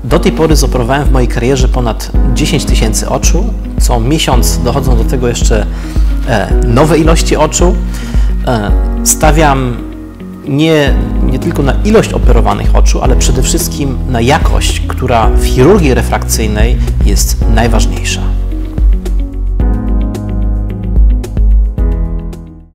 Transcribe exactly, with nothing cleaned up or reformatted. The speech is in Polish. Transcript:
Do tej pory zoperowałem w mojej karierze ponad dziesięć tysięcy oczu. Co miesiąc dochodzą do tego jeszcze nowe ilości oczu. Stawiam nie, nie tylko na ilość operowanych oczu, ale przede wszystkim na jakość, która w chirurgii refrakcyjnej jest najważniejsza.